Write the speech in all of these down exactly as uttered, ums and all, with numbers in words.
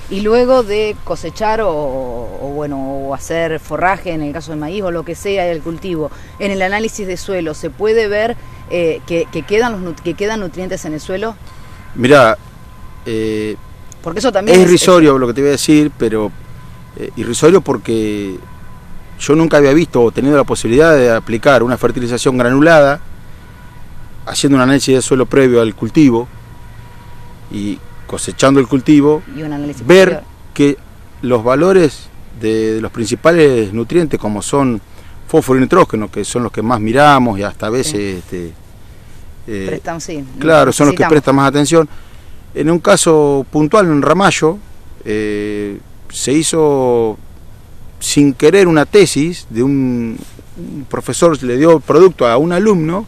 Y luego de cosechar o, o bueno o hacer forraje, en el caso de maíz o lo que sea del cultivo, en el análisis de suelo, ¿se puede ver eh, que, que, quedan los, que quedan nutrientes en el suelo? Mirá, eh, porque eso también es es irrisorio es... lo que te voy a decir, pero eh, irrisorio porque yo nunca había visto o tenido la posibilidad de aplicar una fertilización granulada haciendo un análisis de suelo previo al cultivo y cosechando el cultivo, y un análisis ver posterior. Que los valores de, de los principales nutrientes, como son fósforo y nitrógeno, que son los que más miramos y hasta a veces sí. este, eh, prestan, sí, claro, son los que prestan más atención. En un caso puntual en Ramallo eh, se hizo sin querer una tesis de un, un profesor, le dio producto a un alumno,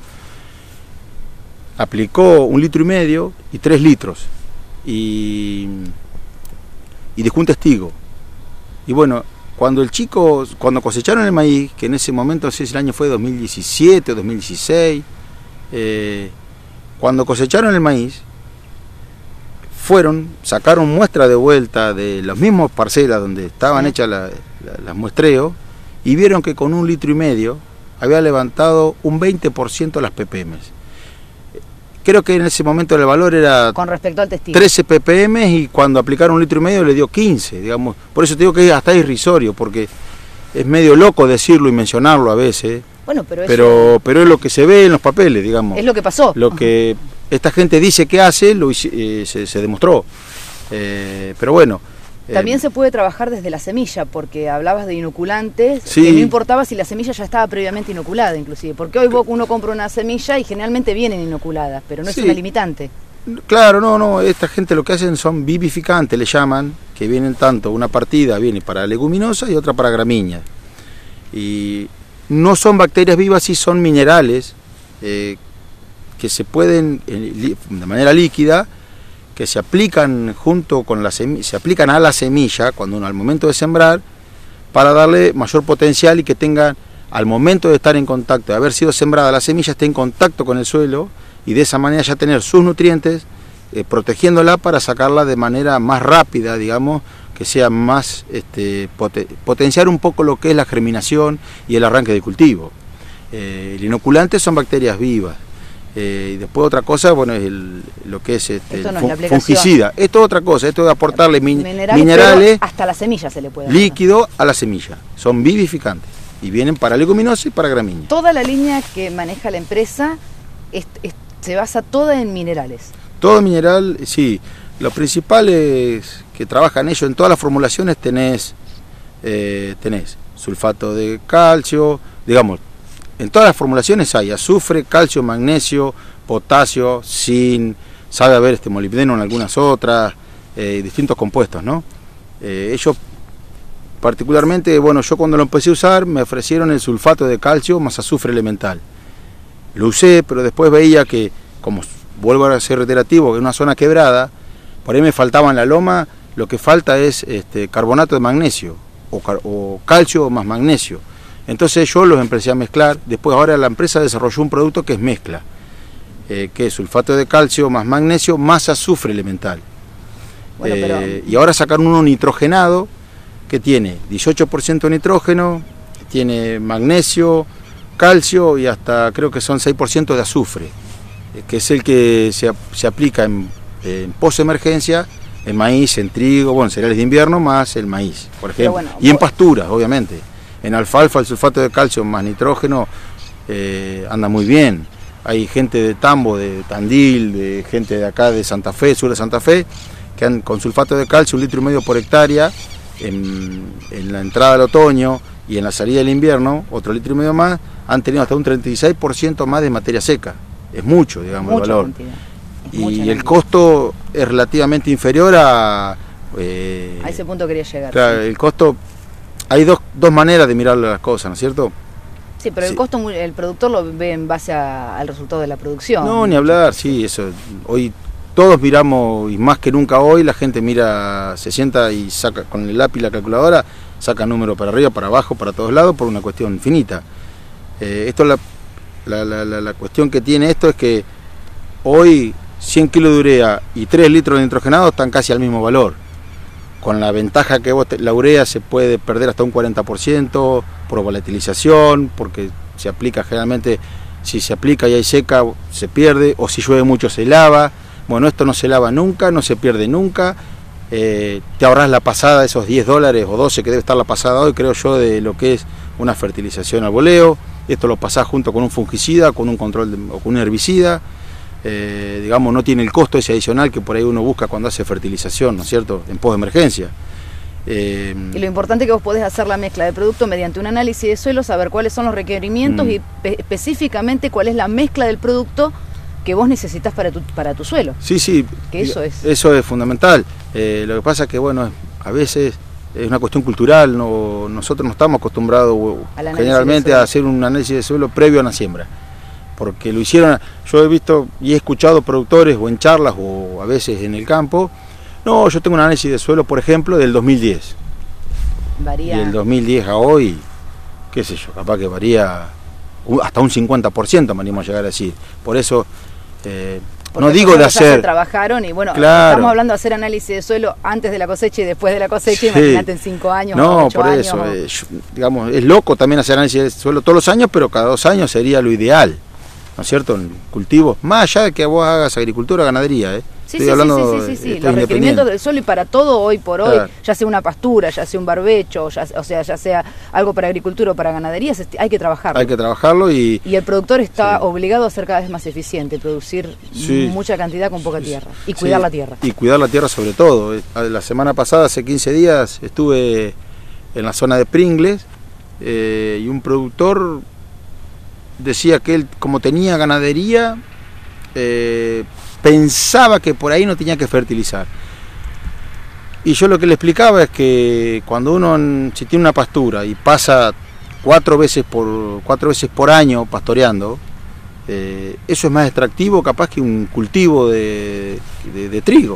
aplicó un litro y medio y tres litros y, y dejó un testigo. Y bueno, cuando el chico, cuando cosecharon el maíz, que en ese momento, no sé si el año fue dos mil diecisiete o dos mil dieciséis, eh, cuando cosecharon el maíz, fueron, sacaron muestra de vuelta de las mismas parcelas donde estaban hechas las la, la muestreos y vieron que con un litro y medio había levantado un veinte por ciento las ppm. Creo que en ese momento el valor era con respecto al testigo trece ppm y cuando aplicaron un litro y medio le dio quince, digamos. Por eso te digo que es hasta irrisorio, porque es medio loco decirlo y mencionarlo a veces. Bueno, pero, pero, pero es lo que se ve en los papeles, digamos. Es lo que pasó. Lo que esta gente dice que hace, lo, eh, se, se demostró. Eh, pero bueno. También eh, se puede trabajar desde la semilla, porque hablabas de inoculantes, sí. que no importaba si la semilla ya estaba previamente inoculada, inclusive. Porque hoy vos, uno compra una semilla y generalmente vienen inoculadas, pero no es sí. una limitante. Claro, no, no, esta gente lo que hacen son vivificantes, le llaman, que vienen tanto, una partida viene para leguminosa y otra para gramínea. Y no son bacterias vivas, sí son minerales eh, que se pueden, eh, de manera líquida, que se aplican junto con la semilla, se aplican a la semilla cuando uno al momento de sembrar, para darle mayor potencial y que tenga, al momento de estar en contacto, de haber sido sembrada la semilla, esté en contacto con el suelo y de esa manera ya tener sus nutrientes, eh, protegiéndola para sacarla de manera más rápida, digamos, que sea más, este, poten potenciar un poco lo que es la germinación y el arranque del cultivo. Eh, el inoculante son bacterias vivas. Eh, y después otra cosa, bueno, es el, lo que es este, no el es fungicida. Esto es otra cosa, esto es aportarle min minerales, minerales hasta la semilla se le puede dar. Líquido a la semilla. Son vivificantes y vienen para leguminosa y para gramínea. Toda la línea que maneja la empresa es, es, se basa toda en minerales. Todo mineral, sí. Los principales que trabajan ellos en todas las formulaciones tenés, eh, tenés sulfato de calcio, digamos. En todas las formulaciones hay azufre, calcio, magnesio, potasio, zinc, sabe haber este molibdeno en algunas otras, eh, distintos compuestos, ¿no? Eh, ellos particularmente, bueno, yo cuando lo empecé a usar me ofrecieron el sulfato de calcio más azufre elemental. Lo usé, pero después veía que, como vuelvo a ser reiterativo, que es una zona quebrada, por ahí me faltaba en la loma, lo que falta es este, carbonato de magnesio, o, o calcio más magnesio. Entonces yo los empecé a mezclar, después ahora la empresa desarrolló un producto que es mezcla, eh, que es sulfato de calcio más magnesio más azufre elemental. Bueno, eh, pero... Y ahora sacaron uno nitrogenado que tiene dieciocho por ciento de nitrógeno, tiene magnesio, calcio y hasta creo que son seis por ciento de azufre, eh, que es el que se, se aplica en, en post-emergencia, en maíz, en trigo, bueno, cereales de invierno más el maíz, por ejemplo, bueno, y en pasturas, obviamente. En alfalfa el sulfato de calcio más nitrógeno eh, anda muy bien. Hay gente de Tambo, de Tandil, de gente de acá de Santa Fe, sur de Santa Fe, que han, con sulfato de calcio un litro y medio por hectárea, en, en la entrada del otoño y en la salida del invierno, otro litro y medio más, han tenido hasta un treinta y seis por ciento más de materia seca. Es mucho, digamos, mucha el valor. Y el costo es relativamente inferior a... Eh, a ese punto quería llegar. Claro, sí. El costo... Hay dos, dos maneras de mirar las cosas, ¿no es cierto? Sí, pero sí. El costo, el productor lo ve en base a, al resultado de la producción. No, ni hablar, sí, eso. Hoy todos miramos, y más que nunca hoy, la gente mira, se sienta y saca con el lápiz y la calculadora, saca números para arriba, para abajo, para todos lados, por una cuestión infinita. Eh, esto, la, la, la, la, la cuestión que tiene esto es que hoy cien kilos de urea y tres litros de nitrogenado están casi al mismo valor. con la ventaja que vos te, la urea se puede perder hasta un cuarenta por ciento por volatilización, porque se aplica generalmente, si se aplica y hay seca se pierde, o si llueve mucho se lava. Bueno, esto no se lava nunca, no se pierde nunca. Eh, te ahorras la pasada de esos diez dólares o doce que debe estar la pasada hoy, creo yo, de lo que es una fertilización al voleo. Esto lo pasás junto con un fungicida, con un control de, o con un herbicida. Eh, digamos, no tiene el costo ese adicional que por ahí uno busca cuando hace fertilización, ¿no es cierto?, en pos de emergencia. Eh, y lo importante es que vos podés hacer la mezcla de producto mediante un análisis de suelo, saber cuáles son los requerimientos mm. y específicamente cuál es la mezcla del producto que vos necesitas para tu, para tu suelo. Sí, sí. Que eso es. Eso es fundamental. Eh, lo que pasa es que, bueno, a veces es una cuestión cultural, no, nosotros no estamos acostumbrados generalmente a hacer un análisis de suelo previo a una siembra. Porque lo hicieron, yo he visto y he escuchado productores o en charlas o a veces en el campo, no, yo tengo un análisis de suelo, por ejemplo, del dos mil diez. Varía. Y del dos mil diez a hoy, qué sé yo, capaz que varía hasta un cincuenta por ciento, me animo a llegar a decir. Por eso, eh, no digo de hacer... Se trabajaron y bueno, claro. Estamos hablando de hacer análisis de suelo antes de la cosecha y después de la cosecha, sí. Imagínate en cinco años no, o ocho por años. eso, o... eh, yo, digamos, es loco también hacer análisis de suelo todos los años, pero cada dos años sería lo ideal, ¿no es cierto? En cultivos, más allá de que vos hagas agricultura o ganadería, ¿eh? Sí, Estoy sí, hablando, sí, sí, sí, sí. Los requerimientos del suelo y para todo hoy por hoy, claro. Ya sea una pastura, ya sea un barbecho, ya, o sea, ya sea algo para agricultura o para ganadería, hay que trabajarlo. Hay que trabajarlo y... Y el productor está sí. obligado a ser cada vez más eficiente, producir sí. mucha cantidad con poca tierra y cuidar sí. la tierra. Y cuidar la tierra sobre todo. La semana pasada, hace quince días, estuve en la zona de Pringles eh, y un productor decía que él, como tenía ganadería, eh, pensaba que por ahí no tenía que fertilizar. Y yo lo que le explicaba es que cuando uno, si tiene una pastura y pasa cuatro veces por, cuatro veces por año pastoreando, eh, eso es más extractivo capaz que un cultivo de, de, de trigo.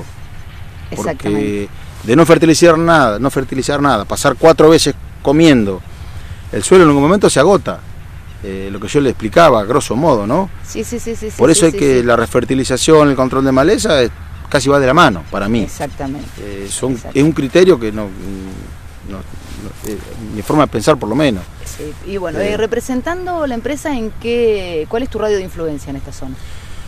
Porque de no fertilizar nada, no fertilizar nada, pasar cuatro veces comiendo, el suelo en algún momento se agota. Eh, lo que yo le explicaba, a grosso modo, ¿no? Sí, sí, sí, sí. Por eso sí, es sí, que sí. la refertilización, el control de maleza, es, casi va de la mano, para mí. Exactamente. Eh, son, Exactamente. Es un criterio que no, no, no eh, mi forma de pensar por lo menos. Sí. Y bueno, eh, representando la empresa, ¿en qué, cuál es tu radio de influencia en esta zona?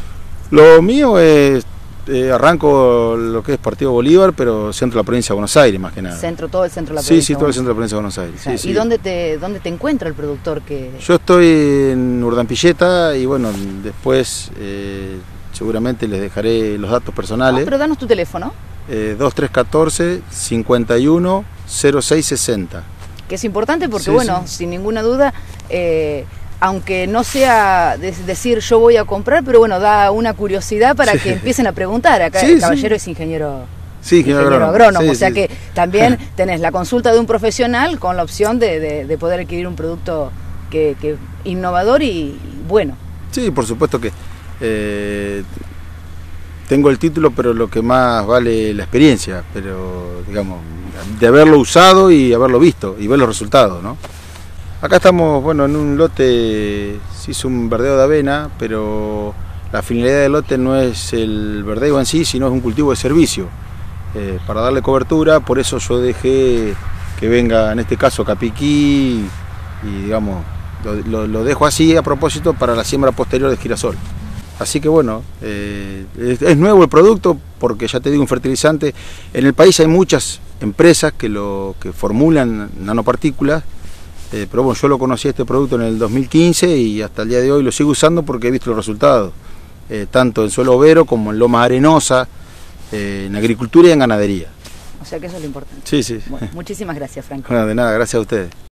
Lo mío es, eh, arranco lo que es Partido Bolívar, pero centro de la provincia de Buenos Aires, más que nada. Centro, todo el centro de la sí, provincia. Sí, sí, todo el centro de la provincia de Buenos Aires. O sea, sí, ¿y sí. dónde te dónde te encuentra el productor que...? Yo estoy en Urdampilleta y bueno, después eh, seguramente les dejaré los datos personales. Ah, pero danos tu teléfono. Eh, dos tres uno cuatro, cincuenta y uno, cero seis sesenta. Que es importante porque, sí, bueno, sí. sin ninguna duda, eh, aunque no sea de decir yo voy a comprar, pero bueno, da una curiosidad para sí. que empiecen a preguntar. Acá sí, el caballero sí. es ingeniero, sí, ingeniero, ingeniero agrónomo, agrónomo sí, o sea sí. que también tenés la consulta de un profesional con la opción de, de, de poder adquirir un producto que, que innovador y, y bueno. Sí, por supuesto que eh, tengo el título, pero lo que más vale la experiencia, pero digamos, de haberlo usado y haberlo visto y ver los resultados, ¿no? Acá estamos, bueno, en un lote, se hizo un verdeo de avena, pero la finalidad del lote no es el verdeo en sí, sino es un cultivo de servicio, eh, para darle cobertura. Por eso yo dejé que venga, en este caso, capiquí, y digamos, lo, lo, lo dejo así a propósito para la siembra posterior de girasol. Así que bueno, eh, es, es nuevo el producto, porque ya te digo, un fertilizante. En el país hay muchas empresas que, lo, que formulan nanopartículas. Eh, pero bueno, yo lo conocí este producto en el dos mil quince y hasta el día de hoy lo sigo usando porque he visto los resultados, eh, tanto en suelo overo como en loma arenosa, eh, en agricultura y en ganadería. O sea que eso es lo importante. Sí, sí. Bueno, muchísimas gracias, Franco. Bueno, de nada, gracias a ustedes.